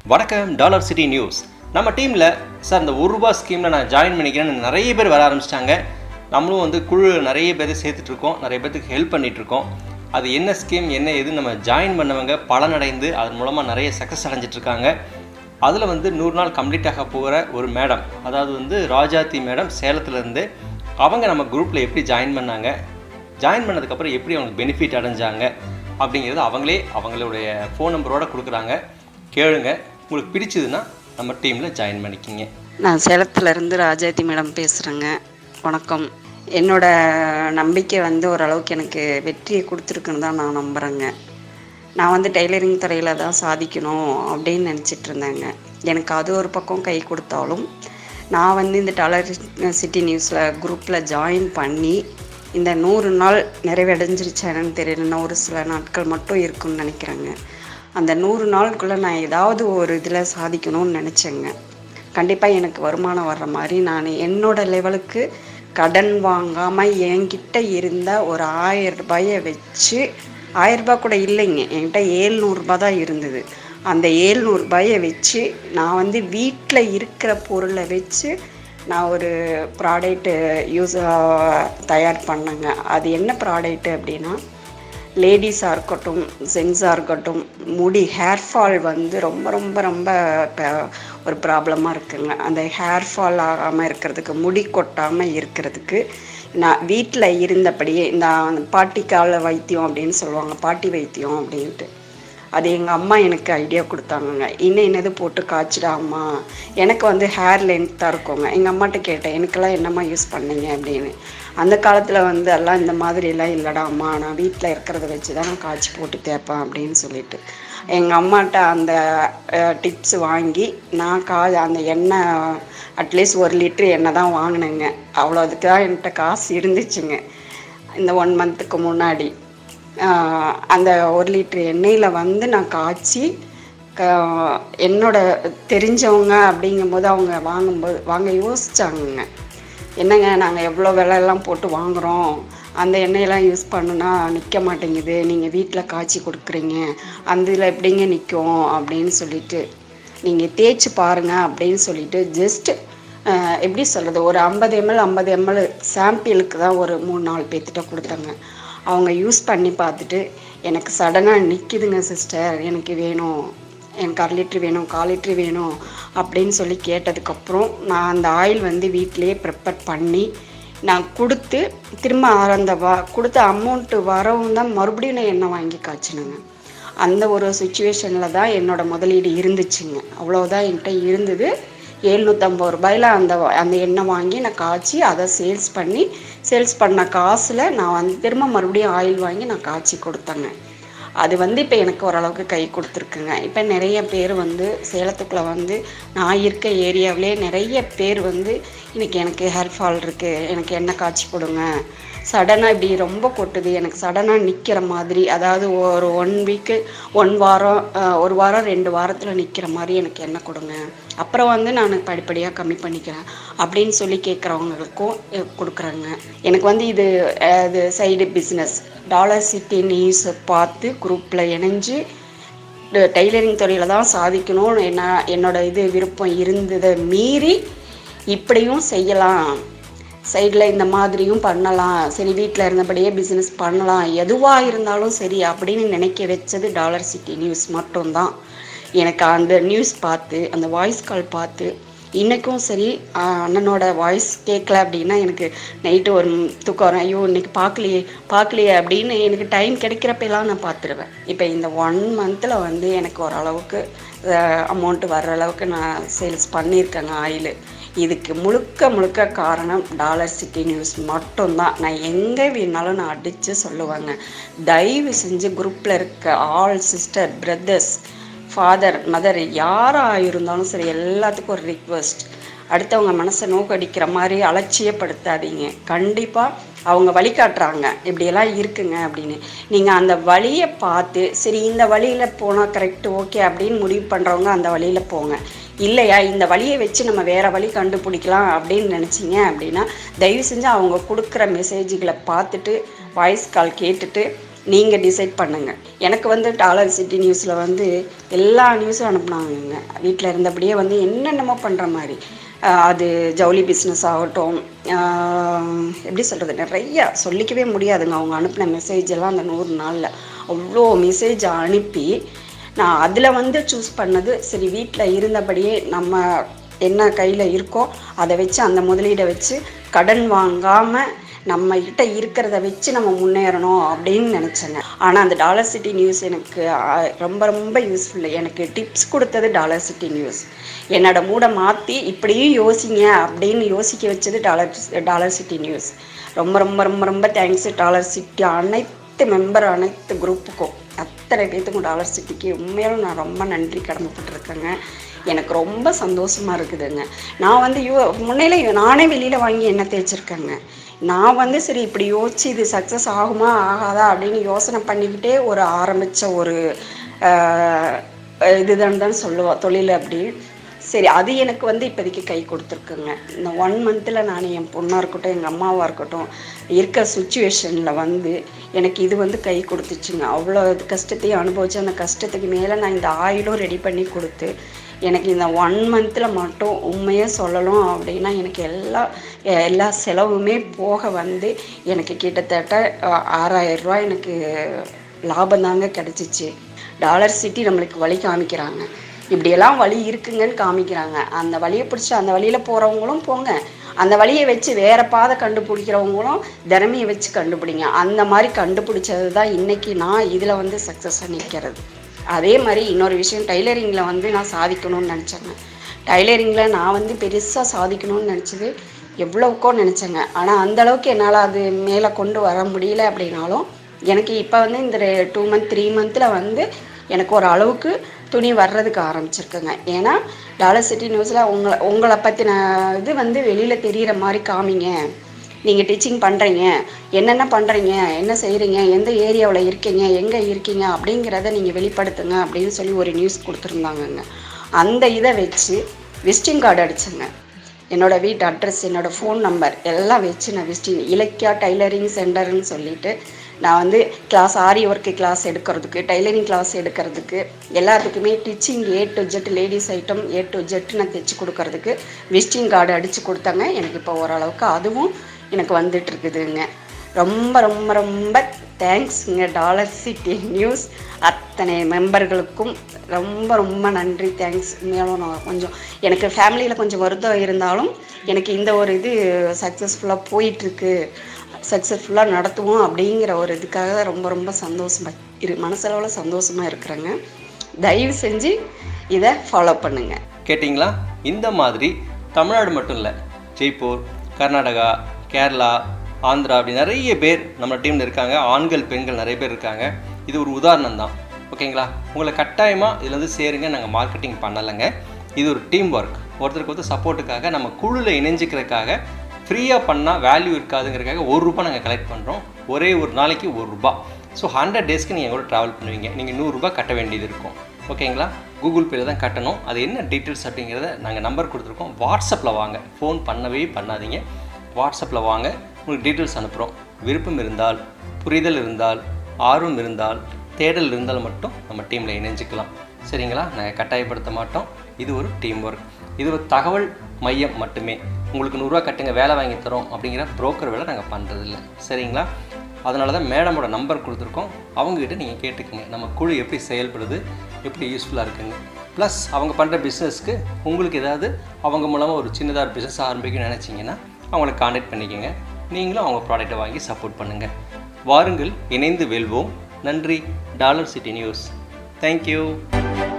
வணக்கம் dollar City news. நம்ம டீமில் சார் இந்த ₹1 ஸ்கீமில் நான் ஜாயின் பண்ணிக்கிறேன்னு நிறைய பேர் வர ஆரம்பிச்சிட்டாங்க. நம்மளும் வந்து குழு நிறைய பேர் சேர்த்துட்ருக்கோம், நிறைய பேருக்கு ஹெல்ப் பண்ணிகிட்ருக்கோம். அது என்ன ஸ்கீம் என்ன எது நம்ம ஜாயின் பண்ணவங்க பலனடைந்து அதன் மூலமாக நிறைய சக்ஸஸ் அடைஞ்சிட்ருக்காங்க. அதில் வந்து 100 நாள் கம்ப்ளீட்டாக போகிற ஒரு மேடம், அதாவது வந்து ராஜாத்தி மேடம் சேலத்துலேருந்து, அவங்க நம்ம குரூப்பில் எப்படி ஜாயின் பண்ணாங்க, ஜாயின் பண்ணதுக்கப்புறம் எப்படி அவங்களுக்கு பெனிஃபிட் அடைஞ்சாங்க அப்படிங்கிறது அவங்களுடைய ஃபோன் நம்பரோடு கொடுக்குறாங்க. கேளுங்க, உங்களுக்கு பிடிச்சதுன்னா நம்ம டீமில் ஜாயின் பண்ணிக்கிங்க. நான் சேலத்துலேருந்து ராஜாத்தி மேடம் பேசுகிறேங்க. வணக்கம். என்னோட நம்பிக்கை வந்து ஓரளவுக்கு எனக்கு வெற்றியை கொடுத்துருக்குன்னு தான் நான் நம்புகிறேங்க. நான் வந்து டெய்லரிங் துறையில் தான் சாதிக்கணும் அப்படின்னு நினச்சிட்டு இருந்தேங்க. எனக்கு அது ஒரு பக்கம் கை கொடுத்தாலும், நான் வந்து இந்த டாலர் சிட்டி நியூஸில் குரூப்பில் ஜாயின் பண்ணி இந்த 100 நாள் நிறைவடைஞ்சிருச்சானு தெரியலன்னா ஒரு சில நாட்கள் மட்டும் இருக்குன்னு நினைக்கிறேங்க. அந்த 100 நாளுக்குள்ளே நான் ஏதாவது ஒரு இதில் சாதிக்கணும்னு நினச்சேங்க. கண்டிப்பாக எனக்கு வருமானம் வர்ற மாதிரி நான் என்னோடய லெவலுக்கு கடன் வாங்காமல் என்கிட்ட இருந்த ஒரு ₹1000 வச்சு, ₹1000 கூட இல்லைங்க, என்கிட்ட ₹700 தான் இருந்தது. அந்த ₹700 வச்சு நான் வந்து வீட்டில் இருக்கிற பொருளை வச்சு நான் ஒரு ப்ராடக்ட்டு தயார் பண்ணேங்க. அது என்ன ப்ராடக்ட்டு அப்படின்னா, லேடிஸாக இருக்கட்டும் ஜென்ஸாக இருக்கட்டும், முடி ஹேர் ஃபால் வந்து ரொம்ப ரொம்ப ரொம்ப ஒரு ப்ராப்ளமாக இருக்குங்க. அந்த ஹேர் ஃபால் ஆகாமல் இருக்கிறதுக்கு, முடி கொட்டாமல் இருக்கிறதுக்கு நான் வீட்டில் இருந்தபடியே இந்த பாட்டிக்கால வைத்தியம் அப்படின்னு சொல்லுவாங்க, பாட்டி வைத்தியம் அப்படின்ட்டு, அது எங்கள் அம்மா எனக்கு ஐடியா கொடுத்தாங்கங்க. என்னது போட்டு காய்ச்சிடா அம்மா, எனக்கு வந்து ஹேர் லென்த்தாக இருக்குங்க. எங்கள் அம்மாட்ட கேட்டேன், எனக்கெல்லாம் என்னம்மா யூஸ் பண்ணீங்க அப்படின்னு. அந்த காலத்தில் வந்து எல்லாம் இந்த மாதிரிலாம் இல்லைடா அம்மா, நான் வீட்டில் இருக்கிறத வச்சு தான் நான் காய்ச்சி போட்டு தேய்ப்பேன் அப்படின்னு சொல்லிட்டு எங்கள் அம்மாட்ட அந்த டிப்ஸ் வாங்கி நான் அந்த எண்ணெய் அட்லீஸ்ட் 1 லிட்டர் எண்ணெய் தான் வாங்கினேங்க. அவ்வளோ அதுக்கு தான் என்கிட்ட காசு இருந்துச்சுங்க. இந்த 1 மந்த்துக்கு முன்னாடி அந்த 1 லிட்டர் எண்ணெயில் வந்து நான் காய்ச்சி என்னோட தெரிஞ்சவங்க அப்படிங்கும்போது அவங்க வாங்க யோசிச்சாங்கங்க. என்னங்க நாங்கள் எவ்வளோ விலையெல்லாம் போட்டு வாங்குகிறோம், அந்த எண்ணெயெல்லாம் யூஸ் பண்ணுனா நிற்க மாட்டேங்குது, நீங்கள் வீட்டில் காய்ச்சி கொடுக்குறீங்க, அந்த இதில் எப்படிங்க நிற்கும் அப்படின்னு சொல்லிட்டு, நீங்கள் தேய்ச்சி பாருங்கள் அப்படின்னு சொல்லிட்டு ஜஸ்ட்டு எப்படி சொல்கிறது, ஒரு 50 ml சாம்பிளுக்கு தான் ஒரு 3-4 பேர்த்திட்ட கொடுத்தாங்க. அவங்க யூஸ் பண்ணி பார்த்துட்டு, எனக்கு சடனாக நிற்கிதுங்க சிஸ்டர், எனக்கு வேணும், எனக்கு 1/2 லிட்ரு வேணும், 1/4 லிட்ரு வேணும் அப்படின்னு சொல்லி கேட்டதுக்கப்புறம் நான் அந்த ஆயில் வந்து வீட்டிலையே ப்ரிப்பேர் பண்ணி நான் கொடுத்து, திரும்ப அந்த கொடுத்த அமௌண்ட்டு வரவும் தான் மறுபடியும் நான் எண்ணெய் வாங்கி காய்ச்சினேங்க. அந்த ஒரு சுச்சுவேஷனில் தான் என்னோடய முதலீடு இருந்துச்சுங்க. அவ்வளோதான் என்கிட்ட இருந்தது. ₹750 அந்த எண்ணெய் வாங்கி நான் காய்ச்சி அதை சேல்ஸ் பண்ண காசில் நான் வந்து திரும்ப மறுபடியும் ஆயில் வாங்கி நான் காய்ச்சி கொடுத்தேங்க. அது வந்து இப்போ எனக்கு ஓரளவுக்கு கை கொடுத்துருக்குங்க. இப்போ நிறைய பேர் வந்து சேலத்துக்குள்ளே வந்து நான் இருக்க ஏரியாவிலே நிறைய பேர் வந்து எனக்கு ஹேர் ஃபால் இருக்குது, எனக்கு எண்ணெய் காய்ச்சி கொடுங்க, சடனாக இப்படி ரொம்ப கொட்டுது, எனக்கு சடனாக நிற்கிற மாதிரி, அதாவது ஒரு 1 வீக்கு 1 வாரம் 1 வாரம் 2 வாரத்தில் நிற்கிற மாதிரி எனக்கு எண்ணெய் கொடுங்க, அப்புறம் வந்து நான் படிப்படியாக கம்மி பண்ணிக்கிறேன் அப்படின்னு சொல்லி கேட்குறவங்களுக்கும் கொடுக்குறாங்க. எனக்கு வந்து இது சைடு பிஸ்னஸ் டாலர் சிட்டி நியூஸை பார்த்து குரூப்பில் இணைஞ்சு டெய்லரிங் துறையில் தான் சாதிக்கணும்னு என்னோட விருப்பம் இருந்ததை மீறி இப்படியும் செய்யலாம், சைடில் இந்த மாதிரியும் பண்ணலாம், சரி வீட்டில் இருந்தபடியே பிஸ்னஸ் பண்ணலாம், எதுவாக இருந்தாலும் சரி அப்படின்னு நினைக்க வச்சது டாலர் சிட்டி நியூஸ் மட்டும்தான். எனக்கு அந்த நியூஸ் பார்த்து, அந்த வாய்ஸ் கால் பார்த்து, இன்றைக்கும் சரி அண்ணனோட வாய்ஸ் கேட்கல அப்படின்னா எனக்கு நைட்டு ஒரு தூக்கம் வரும், ஐயோ இன்றைக்கி பார்க்கலையே அப்படின்னு எனக்கு டைம் கிடைக்கிறப்பெல்லாம் நான் பார்த்துருவேன். இப்போ இந்த 1 மந்தில் வந்து எனக்கு ஓரளவுக்கு அமௌண்ட்டு வர்ற அளவுக்கு நான் சேல்ஸ் பண்ணியிருக்கேங்க ஆயில். இதுக்கு முழுக்க காரணம் டாலர் சிட்டி நியூஸ் மட்டும்தான். நான் எங்கே வேணாலும் நான் அடித்து சொல்லுவேங்க. தயவு செஞ்சு குரூப்பில் இருக்க all sister brothers father mother யாராக இருந்தாலும் சரி, எல்லாத்துக்கும் ஒரு ரிக்வெஸ்ட், அடுத்தவங்க மனசை நோக்கடிக்கிற மாதிரி அலட்சியப்படுத்தாதீங்க. கண்டிப்பாக அவங்க வழிகாட்டுறாங்க, இப்படியெல்லாம் இருக்குங்க அப்படின்னு. நீங்கள் அந்த வழியை பார்த்து, சரி இந்த வழியில் போனால் கரெக்டு ஓகே அப்படின்னு முடிவு பண்ணுறவங்க அந்த வழியில் போங்க. இல்லையா இந்த வழியை வச்சு நம்ம வேறு வழி கண்டுபிடிக்கலாம் அப்படின்னு நினச்சிங்க அப்படின்னா, தயவு செஞ்சு அவங்க கொடுக்குற மெசேஜுகளை பார்த்துட்டு வாய்ஸ் கால் கேட்டுட்டு நீங்கள் டிசைட் பண்ணுங்கள். எனக்கு வந்து டாலர் சிட்டி நியூஸில் வந்து எல்லா நியூஸும் அனுப்புனாங்கங்க. வீட்டில் இருந்தபடியே வந்து என்னென்னமோ பண்ணுற மாதிரி, அது ஜவுளி பிஸ்னஸ் ஆகட்டும், எப்படி சொல்கிறது, நிறையா சொல்லிக்கவே முடியாதுங்க. அவங்க அனுப்பின மெசேஜ் எல்லாம் அந்த 100 நாளில் அவ்வளோ மெசேஜ் அனுப்பி நான் அதில் வந்து சூஸ் பண்ணது. சரி, வீட்டில் இருந்தபடியே நம்ம என்ன கையில் இருக்கோ அதை வச்சு, அந்த முதலீடை வச்சு கடன் வாங்காமல் நம்மக்கிட்ட இருக்கிறத வச்சு நம்ம முன்னேறணும் அப்படின்னு நினச்சேங்க. ஆனால் அந்த டாலர் சிட்டி நியூஸ் எனக்கு ரொம்ப ரொம்ப யூஸ்ஃபுல்லு. எனக்கு டிப்ஸ் கொடுத்தது டாலர் சிட்டி நியூஸ். என்னோட மூடை மாற்றி இப்படியும் யோசிங்க அப்படின்னு யோசிக்க வச்சது டாலர் சிட்டி நியூஸ். ரொம்ப ரொம்ப ரொம்ப ரொம்ப தேங்க்ஸு டாலர் சிட்டி அனைத்து மெம்பர், அனைத்து குரூப்புக்கும், அத்தனை பேத்துக்கும் டாலர் சிட்டிக்கு உண்மையாலும் நான் ரொம்ப நன்றி கடமைப்பட்டிருக்கேங்க. எனக்கு ரொம்ப சந்தோஷமாக இருக்குதுங்க. நான் வந்து முன்னையில நானே வெளியில் வாங்கி எண்ணெய் தேய்ச்சிருக்கேங்க. நான் வந்து சரி இப்படி யோசிச்சு இது சக்ஸஸ் ஆகுமா ஆகாதா அப்படின்னு யோசனை பண்ணிக்கிட்டே ஆரம்பித்த ஒரு இதுதான் சொல்லுவோம் தொழில். அப்படி சரி, அது எனக்கு வந்து இப்போதைக்கு கை கொடுத்துருக்குங்க. இந்த 1 மந்தில் நான் என் பொண்ணாக இருக்கட்டும், எங்கள் அம்மாவாக இருக்கட்டும், இருக்கிற சுச்சுவேஷனில் வந்து எனக்கு இது வந்து கை கொடுத்துச்சுங்க. அவ்வளோ கஷ்டத்தையும் அனுபவிச்சு, அந்த கஷ்டத்துக்கு மேலே நான் இந்த ஆயிலும் ரெடி பண்ணி கொடுத்து எனக்கு இந்த 1 மந்தில் மட்டும் உண்மையாக சொல்லணும் அப்படின்னா எனக்கு எல்லா செலவுமே போக வந்து எனக்கு கிட்டத்தட்ட 6000 ரூபா எனக்கு லாபம் தாங்க கிடச்சிச்சு. டாலர் சிட்டி நம்மளுக்கு வழி காமிக்கிறாங்க, இப்படியெல்லாம் வழி இருக்குங்கன்னு காமிக்கிறாங்க. அந்த வழியை பிடிச்சி அந்த வழியில் போகிறவங்களும் போங்க, அந்த வழியை வச்சு வேறு பாதை கண்டுபிடிக்கிறவங்களும் திறமையை வச்சு கண்டுபிடிங்க. அந்த மாதிரி கண்டுபிடிச்சது தான் இன்றைக்கி நான் இதில் வந்து சக்ஸஸாக நிற்கிறது. அதே மாதிரி இன்னொரு விஷயம், டைலரிங்கில் வந்து நான் சாதிக்கணும்னு நினச்சேங்க. டைலரிங்கில் நான் வந்து பெருசாக சாதிக்கணும்னு நினச்சது எவ்வளோக்கோ நினச்சேங்க. ஆனால் அந்தளவுக்கு என்னால் அது மேலே கொண்டு வர முடியல. அப்படின்னாலும் எனக்கு இப்போ வந்து இந்த 2 மந்த் 3 மந்தில் வந்து எனக்கு ஒரு அளவுக்கு துணி வர்றதுக்கு ஆரம்பிச்சிருக்குங்க. ஏன்னா டாலர் சிட்டி நியூஸில் உங்களை பற்றின இது வந்து வெளியில் தெரிகிற மாதிரி காமிங்க. நீங்கள் டீச்சிங் பண்ணுறீங்க, என்னென்ன பண்ணுறீங்க, என்ன செய்கிறீங்க, எந்த ஏரியாவில் இருக்கீங்க, எங்கே இருக்கீங்க அப்படிங்கிறத நீங்கள் வெளிப்படுத்துங்க அப்படின்னு சொல்லி ஒரு நியூஸ் கொடுத்துருந்தாங்கங்க. அந்த இதை வச்சு விசிட்டிங் கார்டு அடிச்சேங்க. என்னோடய வீட்டு அட்ரஸ், என்னோடய ஃபோன் நம்பர் எல்லாம் வச்சு நான் இலக்கியா டைலரிங் சென்டர்னு சொல்லிவிட்டு நான் வந்து கிளாஸ், ஆரி ஒர்க்கு கிளாஸ் எடுக்கிறதுக்கு, டைலரிங் கிளாஸ் எடுக்கிறதுக்கு, எல்லாத்துக்குமே teaching A to Z, ladies item A to Z நான் தைச்சி கொடுக்கறதுக்கு விசிட்டிங் கார்டு அடித்து கொடுத்தாங்க. எனக்கு இப்போ ஓரளவுக்கு அதுவும் எனக்கு வந்துட்டுருக்குதுங்க. ரொம்ப ரொம்ப ரொம்ப தேங்க்ஸுங்க டாலர் சிட்டி நியூஸ் அத்தனை மெம்பர்களுக்கும் ரொம்ப ரொம்ப நன்றி, தேங்க்ஸ். மேலும் நான் கொஞ்சம் எனக்கு ஃபேமிலியில் கொஞ்சம் வருத்தம் இருந்தாலும் எனக்கு இந்த ஒரு இது சக்ஸஸ்ஃபுல்லாக போயிட்டுருக்கு, சக்ஸஸ்ஃபுல்லாக நடத்துவோம் அப்படிங்கிற ஒரு இதுக்காக ரொம்ப ரொம்ப சந்தோஷமாக மனசளவில் சந்தோஷமாக இருக்கிறேங்க. தயவு செஞ்சு இதை ஃபாலோ பண்ணுங்கள். கேட்டிங்களா? இந்த மாதிரி தமிழ்நாடு மட்டும் இல்லை, ஜெய்ப்பூர், கர்நாடகா, கேரளா, ஆந்திரா, அப்படி நிறைய பேர் நம்ம டீமில் இருக்காங்க. ஆண்கள் பெண்கள் நிறைய பேர் இருக்காங்க. இது ஒரு உதாரணம் தான். ஓகேங்களா? உங்களை கட்டாயமாக இதில் வந்து சேருங்க. நாங்கள் மார்க்கெட்டிங் பண்ணலைங்க. இது ஒரு டீம் ஒர்க். ஒருத்தருக்கு வந்து சப்போர்ட்டுக்காக, நம்ம குழுவில் இணைஞ்சிக்கிறதுக்காக, ஃப்ரீயாக பண்ணால் வேல்யூ இருக்காதுங்கிறதுக்காக ₹1 நாங்கள் கலெக்ட் பண்ணுறோம். ஒரே ஒரு நாளைக்கு ₹1. ஸோ 100 டேஸ்க்கு நீங்கள் கூட ட்ராவல் பண்ணுவீங்க. நீங்கள் ₹100 கட்ட வேண்டியது இருக்கும். ஓகேங்களா? கூகுள் பேயில் தான் கட்டணும். அது என்ன டீட்டெயில்ஸ் அப்படிங்கிறத நாங்கள் நம்பர் கொடுத்துருக்கோம். வாட்ஸ்அப்பில் வாங்க, ஃபோன் பண்ணவே பண்ணாதீங்க. வாட்ஸ்அப்பில் வாங்க, உங்களுக்கு டீட்டெயில்ஸ் அனுப்புகிறோம். விருப்பம் இருந்தால், புரிதல் இருந்தால், ஆர்வம் இருந்தால், தேடல் இருந்தால் மட்டும் நம்ம டீமில் இணைஞ்சிக்கலாம். சரிங்களா? நாங்கள் கட்டாயப்படுத்த மாட்டோம். இது ஒரு டீம் ஒர்க். இது ஒரு தகவல் மையம் மட்டுமே. உங்களுக்கு ₹100 கட்டுங்க, வேலை வாங்கி தரோம் அப்படிங்கிற புரோக்கர் வேலை நாங்கள் பண்ணுறதில்ல. சரிங்களா? அதனால தான் மேடமோட நம்பர் கொடுத்துருக்கோம். அவங்ககிட்ட நீங்கள் கேட்டுக்கோங்க, நம்ம குழு எப்படி செயல்படுது, எப்படி யூஸ்ஃபுல்லாக இருக்குங்க. ப்ளஸ் அவங்க பண்ணுற பிஸ்னஸ்க்கு உங்களுக்கு ஏதாவது அவங்க மூலமாக ஒரு சின்னதாக பிஸ்னஸ் ஆரம்பிக்கணும்னு நினச்சிங்கன்னா அவங்கள கான்டாக்ட் பண்ணிக்கோங்க. நீங்களும் அவங்க ப்ராடக்ட்டை வாங்கி சப்போர்ட் பண்ணுங்கள். வாருங்கள், இணைந்து வெல்வோம். நன்றி. Dollar City News. தேங்க்யூ.